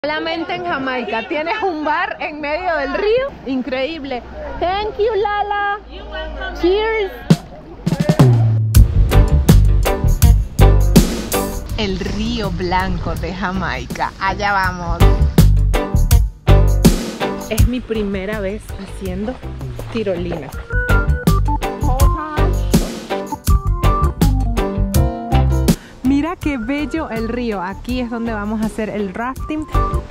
Solamente en Jamaica tienes un bar en medio del río. Increíble. Thank you, Lala. Cheers. El río Blanco de Jamaica. Allá vamos. Es mi primera vez haciendo tirolina. Mira qué bello el río. Aquí es donde vamos a hacer el rafting.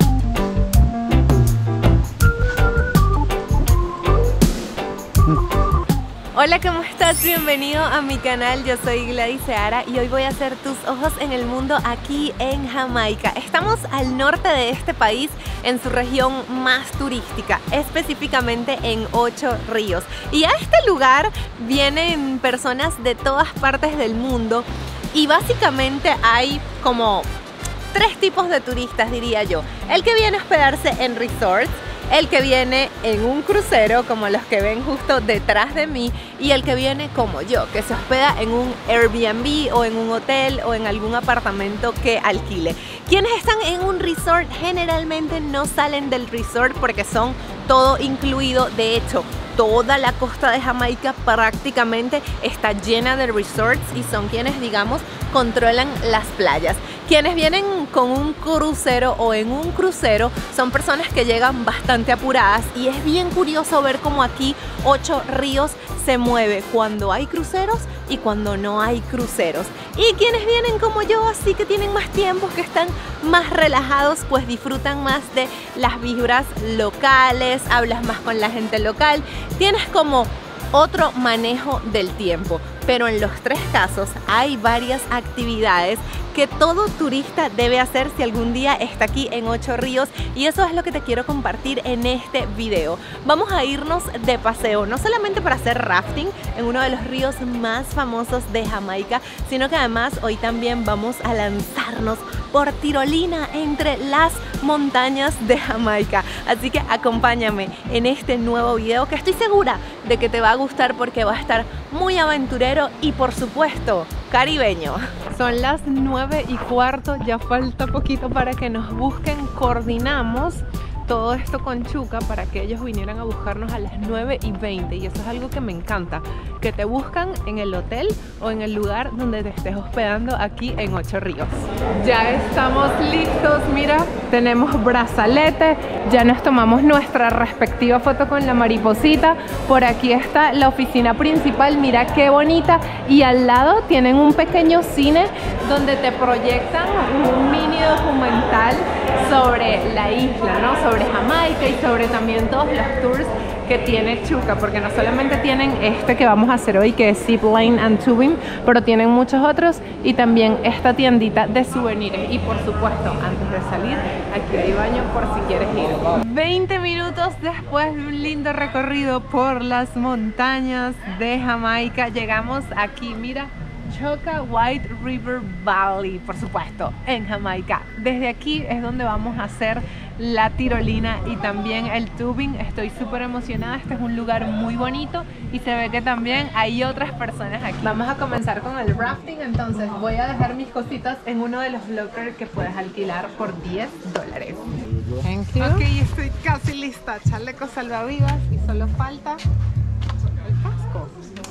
Hola, ¿cómo estás? Bienvenido a mi canal. Yo soy Gladys Seara y hoy voy a hacer tus ojos en el mundo aquí en Jamaica. Estamos al norte de este país, en su región más turística, específicamente en Ocho Ríos. Y a este lugar vienen personas de todas partes del mundo. Y básicamente hay como tres tipos de turistas, diría yo. El que viene a hospedarse en resorts, el que viene en un crucero, como los que ven justo detrás de mí, y el que viene como yo, que se hospeda en un Airbnb o en un hotel o en algún apartamento que alquile. Quienes están en un resort generalmente no salen del resort porque son todo incluido. De hecho, toda la costa de Jamaica prácticamente está llena de resorts y son quienes, digamos, controlan las playas. Quienes vienen con un crucero o en un crucero son personas que llegan bastante apuradas y es bien curioso ver cómo aquí Ocho Ríos se mueve cuando hay cruceros y cuando no hay cruceros. Y quienes vienen como yo, así que tienen más tiempo, que están más relajados, pues disfrutan más de las vibras locales, hablas más con la gente local, tienes como otro manejo del tiempo. Pero en los tres casos hay varias actividades que todo turista debe hacer si algún día está aquí en Ocho Ríos, y eso es lo que te quiero compartir en este video. Vamos a irnos de paseo, no solamente para hacer rafting en uno de los ríos más famosos de Jamaica, sino que además hoy también vamos a lanzarnos por tirolina entre las montañas de Jamaica. Así que acompáñame en este nuevo video que estoy segura de que te va a gustar porque va a estar muy aventurero y, por supuesto, caribeño. Son las 9:15, ya falta poquito para que nos busquen. Coordinamos todo esto con Chuka para que ellos vinieran a buscarnos a las 9:20, y eso es algo que me encanta, que te buscan en el hotel o en el lugar donde te estés hospedando aquí en Ocho Ríos. Ya estamos listos, mira, tenemos brazalete, ya nos tomamos nuestra respectiva foto con la mariposita. Por aquí está la oficina principal, mira qué bonita, y al lado tienen un pequeño cine donde te proyectan un mini documental sobre la isla, ¿no? Sobre Jamaica y sobre también todos los tours que tiene Chuka, porque no solamente tienen este que vamos a hacer hoy, que es Zip Line and Tubing, pero tienen muchos otros, y también esta tiendita de souvenirs. Y por supuesto, antes de salir, aquí hay baño por si quieres ir. 20 minutos después de un lindo recorrido por las montañas de Jamaica, llegamos aquí, mira, Choca White River Valley, por supuesto, en Jamaica. Desde aquí es donde vamos a hacer la tirolina y también el tubing. Estoy súper emocionada, este es un lugar muy bonito y se ve que también hay otras personas aquí. Vamos a comenzar con el rafting, entonces voy a dejar mis cositas en uno de los lockers que puedes alquilar por $10. Thank you. Ok, estoy casi lista, chaleco salvavidas y solo falta el casco.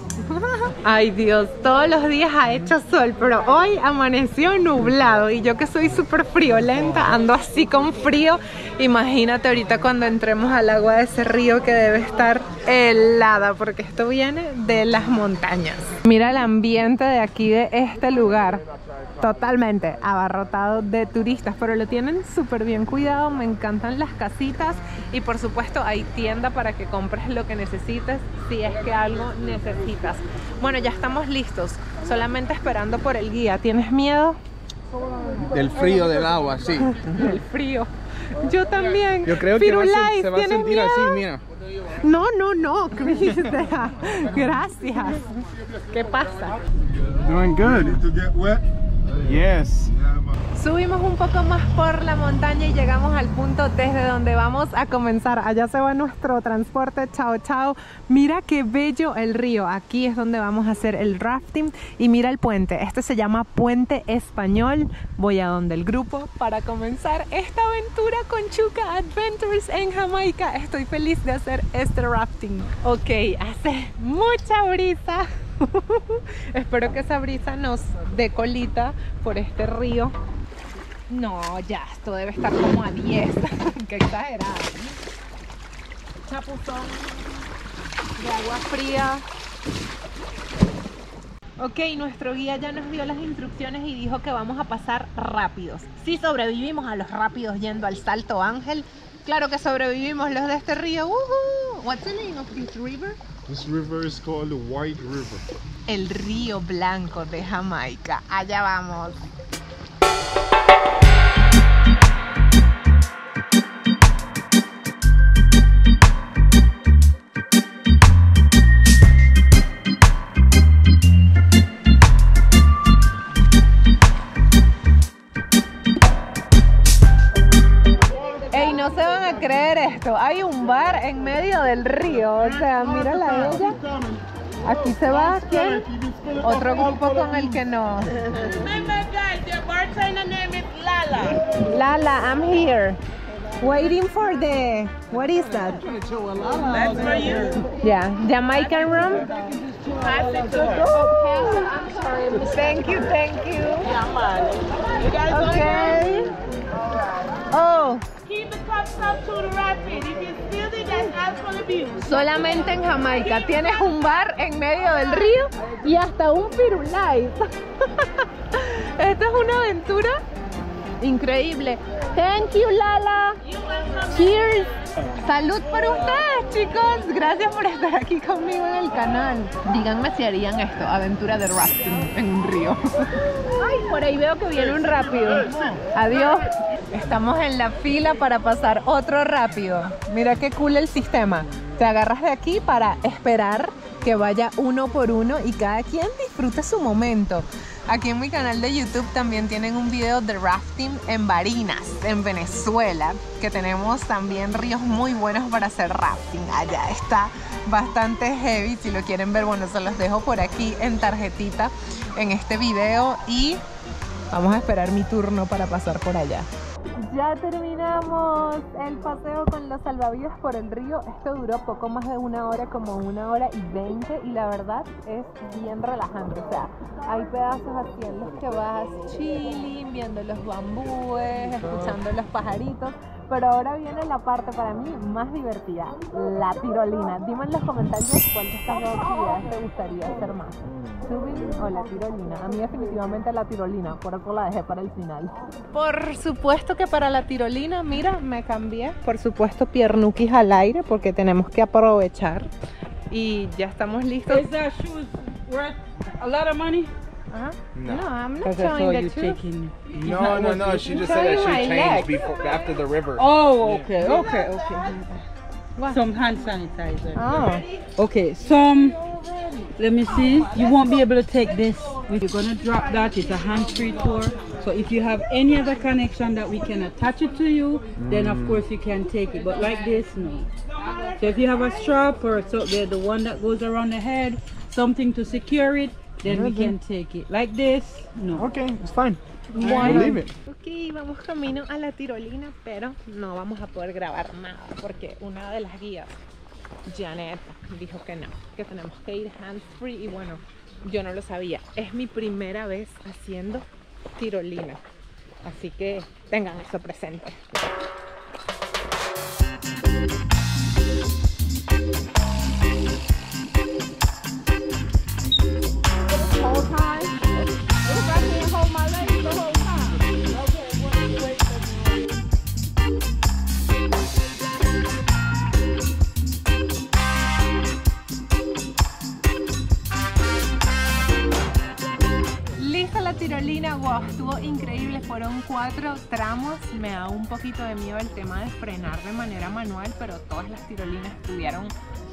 Ay Dios, todos los días ha hecho sol, pero hoy amaneció nublado y yo que soy súper friolenta ando así con frío. Imagínate ahorita cuando entremos al agua de ese río, que debe estar helada porque esto viene de las montañas. Mira el ambiente de aquí, de este lugar, totalmente abarrotado de turistas, pero lo tienen súper bien cuidado. Me encantan las casitas y por supuesto hay tienda para que compres lo que necesites si es que algo necesitas. Bueno, ya estamos listos, solamente esperando por el guía. ¿Tienes miedo? Del frío del agua, sí. Del frío. Yo también. Yo creo que se va a sentir miedo? así, mira. No, Chris, gracias. ¿Qué pasa? Doing good. Yes. Subimos un poco más por la montaña y llegamos al punto desde donde vamos a comenzar. Allá se va nuestro transporte, chao chao. Mira qué bello el río. Aquí es donde vamos a hacer el rafting y mira el puente. Este se llama Puente Español. Voy a donde el grupo para comenzar esta aventura con Chuka Adventures en Jamaica. Estoy feliz de hacer este rafting. Ok, hace mucha brisa. Espero que esa brisa nos dé colita por este río. No, ya, esto debe estar como a 10. Qué exagerado. Chapuzón de agua fría. Ok, nuestro guía ya nos dio las instrucciones y dijo que vamos a pasar rápidos. Sí sobrevivimos a los rápidos yendo al Salto Ángel. Claro que sobrevivimos los de este río. What's the name of this river? This river is called the White River. El Río Blanco de Jamaica. Allá vamos. Ey, no se van a creer esto. Hay un bar en medio del río. O sea, mírala a ella. Aquí se va, ¿quién? Otro grupo con el que no. Lala, I'm here. Waiting for the... What is that? That's for you. Yeah, Jamaican rum. Pass it to her. I'm sorry. Thank you, thank you. Yeah, man. You guys Okay. Oh, keep the cups up to the rapid. If you feel it, that's alcohol abuse. solamente en Jamaica tienes un bar en medio del río y hasta un Firulais. Esto es una aventura increíble. Thank you, Lala. You're welcome. Cheers. Salud por ustedes, chicos. Gracias por estar aquí conmigo en el canal. Díganme si harían esto, aventura de rafting en un río. Ay, por ahí veo que viene un rápido. Adiós. Estamos en la fila para pasar otro rápido. Mira qué cool el sistema. Te agarras de aquí para esperar que vaya uno por uno y cada quien disfrute su momento. Aquí en mi canal de YouTube también tienen un video de rafting en Barinas, en Venezuela, que tenemos también ríos muy buenos para hacer rafting. Allá está bastante heavy. Si lo quieren ver, bueno, se los dejo por aquí en tarjetita en este video y vamos a esperar mi turno para pasar por allá. Ya terminamos el paseo con los salvavidas por el río. Esto duró poco más de una hora, como 1 hora y 20, y la verdad es bien relajante. O sea, hay pedazos así en los que vas chilling, viendo los bambúes, escuchando los pajaritos. Pero ahora viene la parte para mí más divertida, la tirolina. Dime en los comentarios cuál de estas dos actividades te gustaría hacer más, tubing o la tirolina. A mí definitivamente la tirolina, por eso la dejé para el final. Por supuesto que para la tirolina, mira, me cambié. Por supuesto, piernuquis al aire porque tenemos que aprovechar. Y ya estamos listos. Is that shoes worth a lot of money? No. No, I'm not Because I showing saw the you truth. taking. No. She just Show said that you my she changed legs. before after the river. Oh, okay. What? Some hand sanitizer. Oh. Okay, let me see. You won't be able to take this. You're gonna drop that. It's a hands-free tour. So if you have any other connection that we can attach it to you, then of course you can take it. But like this, no. So if you have a strap or so the one that goes around the head, something to secure it, then we can take it. Like this, no. Okay, it's fine. Bueno. Leave it. Ok, vamos camino a la tirolina, pero no vamos a poder grabar nada porque una de las guías, Janet, dijo que no, que tenemos que ir hands free y bueno, yo no lo sabía. Es mi primera vez haciendo tirolina, así que tengan eso presente. Lista la tirolina, wow, estuvo increíble, fueron 4 tramos. Me da un poquito de miedo el tema de frenar de manera manual, pero todas las tirolinas estuvieron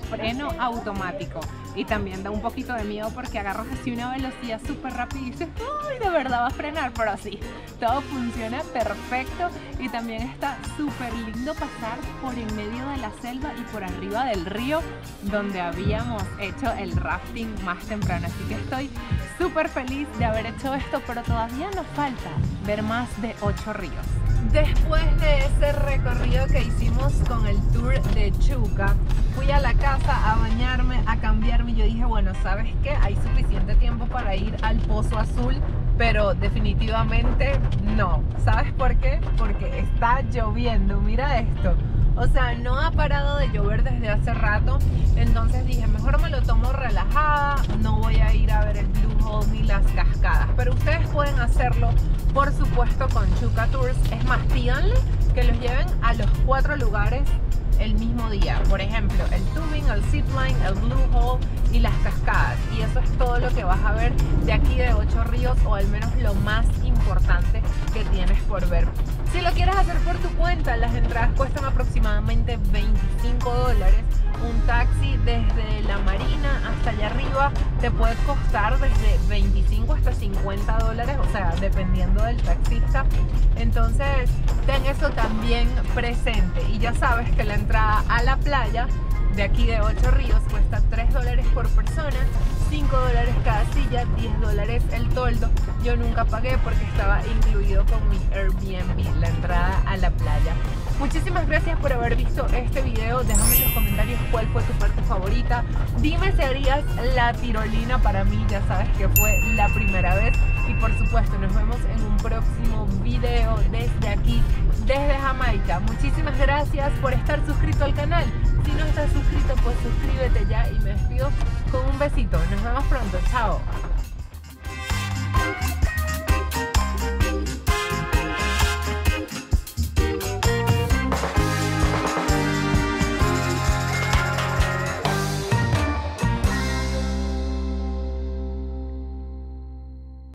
freno automático. Y también da un poquito de miedo porque agarras así una velocidad súper rápida y dices, ¡ay, de verdad va a frenar! Pero sí, todo funciona perfecto y también está súper lindo pasar por en medio de la selva y por arriba del río donde habíamos hecho el rafting más temprano. Así que estoy súper feliz de haber hecho esto, pero todavía nos falta ver más de 8 ríos. Después de ese recorrido que hicimos con el tour de Chuca, fui a la casa a bañarme, a cambiarme y yo dije, bueno, ¿sabes qué? Hay suficiente tiempo para ir al Pozo Azul, pero definitivamente no. ¿Sabes por qué? Porque está lloviendo, mira esto. O sea, no ha parado de llover desde hace rato, entonces dije, mejor me lo tomo relajada, no voy a ir a ver el Blue Hole ni las cascadas, pero ustedes pueden hacerlo, por supuesto, con Chuca Tours. Es más, pídanle que los lleven a los 4 lugares el mismo día. Por ejemplo, el tubing, el zipline, el Blue Hole y las cascadas. Y eso es todo lo que vas a ver de aquí de 8 ríos, o al menos lo más importante que tienes por ver. Si lo quieres hacer por tu cuenta, las entradas cuestan aproximadamente $25. Un taxi desde la marina hasta allá arriba te puede costar desde 25 hasta $50, o sea, dependiendo del taxista. Entonces, ten eso también presente. Y ya sabes que la entrada a la playa de aquí de 8 ríos cuesta $3 por persona, $5 cada silla, $10 el toldo. Yo nunca pagué porque estaba incluido con mi Airbnb la entrada a la playa. Muchísimas gracias por haber visto este video. Déjame en los comentarios cuál fue tu parte favorita. Dime si harías la tirolina. Para mí ya sabes que fue la primera vez. Y por supuesto nos vemos en un próximo video desde aquí, desde Jamaica. Muchísimas gracias por estar suscrito al canal. Si no estás suscrito, pues suscríbete ya y me despido con un besito. Nos vemos pronto. Chao.